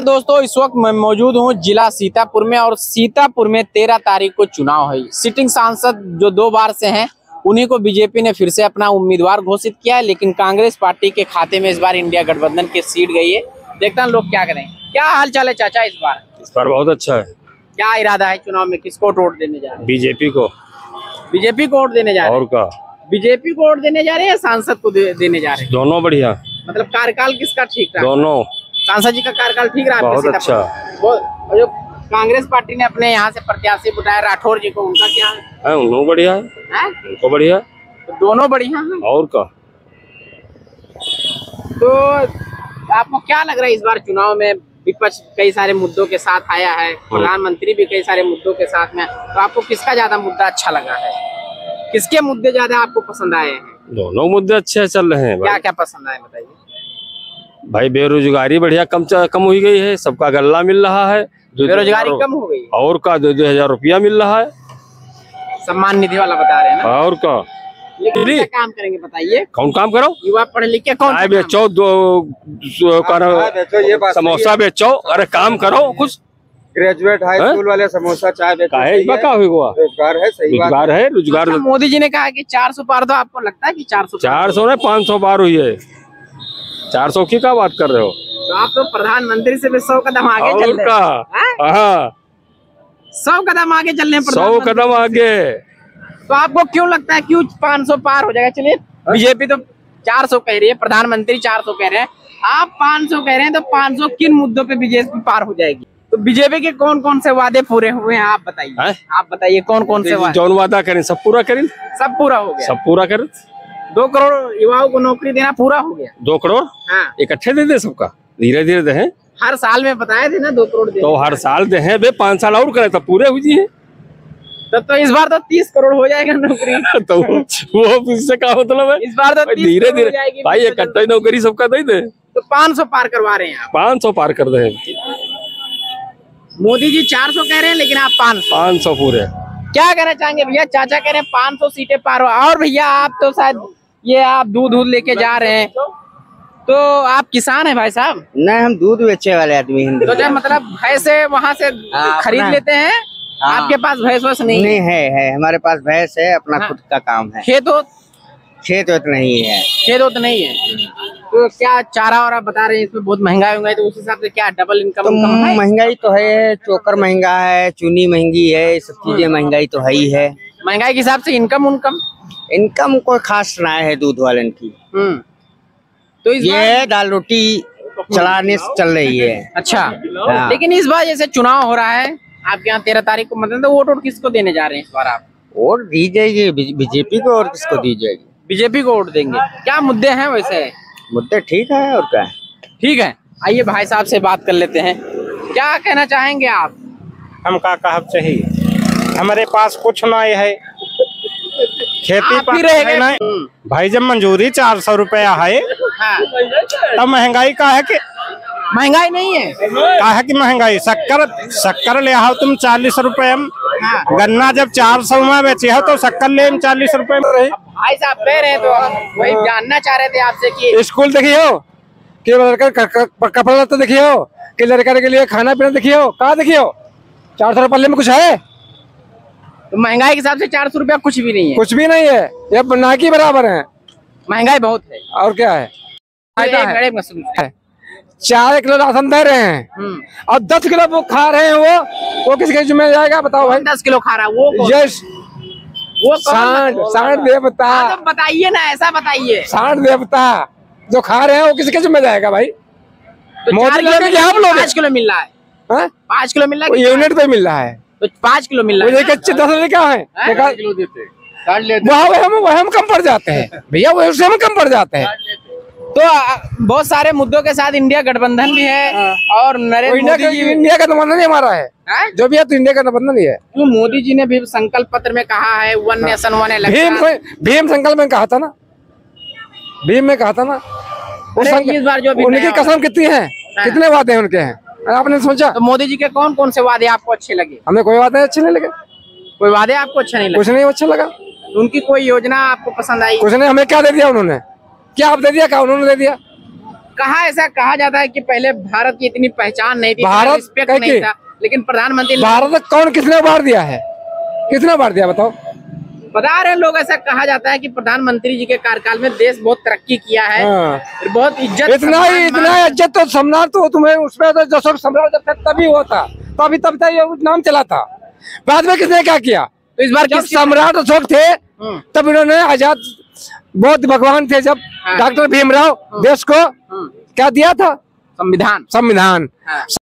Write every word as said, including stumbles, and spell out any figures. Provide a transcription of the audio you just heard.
दोस्तों इस वक्त मैं मौजूद हूँ जिला सीतापुर में और सीतापुर में तेरह तारीख को चुनाव है। सिटिंग सांसद जो दो बार से हैं उन्हीं को बीजेपी ने फिर से अपना उम्मीदवार घोषित किया है, लेकिन कांग्रेस पार्टी के खाते में इस बार इंडिया गठबंधन की सीट गई है। देखता हैं लोग क्या करें। क्या हाल चाल है चाचा इस बार? इस बार बहुत अच्छा है। क्या इरादा है चुनाव में, किसको वोट देने जा रहे हैं? बीजेपी को। बीजेपी को वोट देने जा रहे हैं? और का बीजेपी को वोट देने जा रहे हैं या सांसद को दे, देने जा रहे हैं? दोनों बढ़िया। मतलब कार्यकाल किसका ठीक रहा? दोनों। सांसद जी का कार्यकाल ठीक रहा? बहुत अच्छा। वो जो कांग्रेस पार्टी ने अपने यहाँ से प्रत्याशी बुलाया राठौर जी को, उनका क्या है? उनको बढ़िया है, है? उनको बढ़िया। तो दोनों बढ़िया हैं। और का। तो आपको क्या लग रहा है इस बार चुनाव में? विपक्ष कई सारे मुद्दों के साथ आया है, प्रधानमंत्री भी कई सारे मुद्दों के साथ में, तो आपको किसका ज्यादा मुद्दा अच्छा लगा है? किसके मुद्दे ज्यादा आपको पसंद आए हैं? दोनों मुद्दे अच्छे चल रहे हैं। क्या क्या पसंद आए बताइए। भाई बेरोजगारी बढ़िया कम कम हुई गई है, सबका गल्ला मिल रहा है। बेरोजगारी कम हो गई और का दो दो हजार रुपया मिल रहा है। सम्मान निधि वाला बता रहे हैं ना? और का। लेकिन क्या काम करेंगे बताइए? कौन काम करो? युवा पढ़े लिखे कौन चाय बेचो, दो समोसा बेचो, अरे काम करो कुछ। ग्रेजुएट हाई स्कूल वाले समोसा चाय बेचो। रोजगार है, सही रोजगार है। रोजगार मोदी जी ने कहा कि चार सौ पार, तो आपको लगता है कि चार सौ चार सौ ने पाँच सौ पार हुई है? चार सौ की क्या बात कर रहे हो? तो आप तो प्रधानमंत्री से भी सौ कदम आगे चल रहे हैं। हाँ, सौ कदम आगे चल रहे हैं, सौ कदम आगे। तो आपको क्यों लगता है क्यों पाँच सौ पार हो जाएगा? चलिए, बीजेपी तो चार सौ कह रही है, प्रधानमंत्री चार सौ कह रहे हैं, आप पाँच सौ कह रहे हैं, तो पाँच सौ किन मुद्दों पे बीजेपी पार हो जाएगी? तो बीजेपी के कौन कौन से वादे पूरे हुए हैं आप बताइए। आप बताइए कौन कौन से वादे? जौन वादा करें सब पूरा करें। सब पूरा हो गया? सब पूरा करें। दो करोड़ युवाओं को नौकरी देना पूरा हो गया? दो करोड़ हाँ। इकट्ठे दे दे सबका, धीरे धीरे दे। हर साल में बताए थे ना दो करोड़ दे, तो हर साल दे हैं बे, पाँच साल और करे तो पूरे हो जी। तब तो इस बार तो तीस करोड़ हो जाएगा नौकरी। तो वो इससे क्या मतलब है? इस बार तो धीरे धीरे भाई इकट्ठा नौकरी सबका दे दे। तो पाँच सौ पार करवा रहे हैं? पाँच सौ पार कर दे। मोदी जी चार सौ कह रहे हैं, लेकिन आप पाँच सौ पाँच सौ पूरे। क्या कहना चाहेंगे भैया? चाचा कह रहे हैं पाँच सौ सीटें पार हो। और भैया आप तो शायद ये आप दूध दूध लेके जा रहे हैं, तो आप किसान हैं भाई साहब? नहीं, हम दूध बेचने वाले आदमी हैं। तो क्या मतलब भैंसे वहाँ से खरीद लेते हैं? आपके पास भैंस वैस नहीं? नहीं है, है हमारे पास भैंस है, अपना खुद का काम है। खेत हो? खेत वेत नहीं है। खेत हो तो नहीं है। तो क्या चारा और आप बता रहे हैं इसमें बहुत महंगाई होगा, तो उस हिसाब से क्या डबल इनकम? तो महंगाई तो है, चोकर महंगा है, चुनी महंगी है, सब चीजें महंगाई तो है ही है। महंगाई के हिसाब से इनकम उनकम इनकम कोई खास ना है दूध वाले की। हम्म तो ये दाल रोटी चलाने से चल रही है। अच्छा, हाँ। लेकिन इस बार जैसे चुनाव हो रहा है आपके यहाँ तेरह तारीख को, मतलब वोट वोट किसको देने जा रहे हैं इस बार आप? वोट दी जाएगी बीजेपी को। और किसको दी जाएगी? बीजेपी को वोट देंगे। क्या मुद्दे हैं वैसे? मुद्दे ठीक है और क्या है? ठीक है, आइए भाई साहब से बात कर लेते हैं। क्या कहना चाहेंगे आप? हम का कहब चाहिए, हमारे पास कुछ नहीं है, खेती पर नहीं। भाई जब मंजूरी चार सौ रुपया है, हाँ। तब महंगाई का है कि महंगाई नहीं है? का है कि महंगाई शक्कर शक्कर ले आओ तुम चालीस रुपए में, हाँ। गन्ना जब चार सौ में बेचे हो तो शक्कर ले चालीस रुपए में रहे। भाई साहब कह रहे हैं, तो वही जानना चाह रहे थे आपसे कि स्कूल देखियो कि लड़का कपड़ा लत्ता देखियो कि लड़का के लिए खाना पीना देखियो, कहाँ देखियो? चार सौ पल्ले में कुछ है? तो महंगाई के हिसाब से चार सौ रुपया कुछ भी नहीं है। कुछ भी नहीं है, ये ना की बराबर है। महंगाई बहुत है। और क्या है? है चार किलो राशन दे रहे हैं और दस किलो वो खा रहे हैं, वो वो किसके जिम्मे जाएगा बताओ भाई? दस किलो खा रहा है वो? यस, वो सांड सांड देवता। तो बताइए ना, ऐसा बताइए। सांड देवता जो खा रहे हैं वो किसके जिम्मे जाएगा भाई? तो मोदी लोग क्या हम लोग? पाँच किलो मिल रहा है। हाँ? पाँच किलो मिल रहा है, यूनिट पे मिल रहा है। तो पाँच किलो मिल रहा है। कच्चे दस रुपए क्या है? वहाँ हम वह हम कम पड़ जाते हैं भैया, वो उससे हम कम पड़ जाते हैं। तो बहुत सारे मुद्दों के साथ इंडिया गठबंधन भी है और नरेंद्र मोदी जी। इंडिया का गठबंधन ही हमारा है, है? जो भी है तो इंडिया का गठबंधन ही है। तो मोदी जी ने भी संकल्प पत्र में कहा है वन नेशन वन इलेक्शन। भीम भीम संकल्प में कहा था ना, भीम में कहा था ना। इस बार जो उनकी कसम कितनी है, कितने वादे उनके हैं आपने सोचा? तो मोदी जी के कौन कौन से वादे आपको अच्छे लगे? हमें कोई वादे अच्छे नहीं लगे। कोई वादे आपको अच्छे नहीं लगे? कुछ नहीं अच्छा लगा। उनकी कोई योजना आपको पसंद आई? कुछ नहीं। हमें क्या दे दिया उन्होंने? क्या आप दे दिया? क्या उन्होंने दे दिया? कहा ऐसा कहा जाता है कि पहले भारत की इतनी पहचान नहीं थी, भारत रिस्पेक्ट कह नहीं के- था, लेकिन प्रधानमंत्री ने- भारत कौन किसने बार दिया है, किसने बार दिया बताओ। बता रहे लोग, ऐसा कहा जाता है कि प्रधानमंत्री जी के कार्यकाल में देश बहुत तरक्की किया है, हाँ। और बहुत इज्जत इतना ही सम्मान- इतना इज्जत तो सम्मान तो तुम्हें उसमें तो जसों सम्राट जब तक तभी हुआ था, तभी तब तक ये नाम चला था। बाद में किसने क्या किया? तो इस बार जब किसकी- सम्राट अशोक थे हम्म, तब इन्होंने आजाद बौद्ध भगवान थे, जब हाँ। डॉक्टर भीमराव देश को हम्म, क्या दिया था? संविधान। संविधान। हाँ।